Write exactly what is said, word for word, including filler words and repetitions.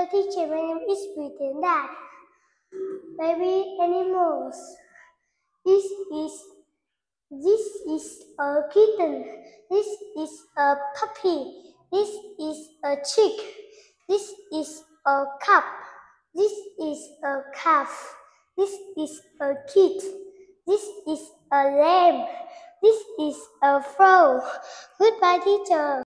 Hello teacher, my name is Pretenda. Baby animals. This is this is a kitten. This is a puppy. This is a chick. This is a cup. This is a calf. This is a kid. This is a lamb. This is a frog. Goodbye, teacher.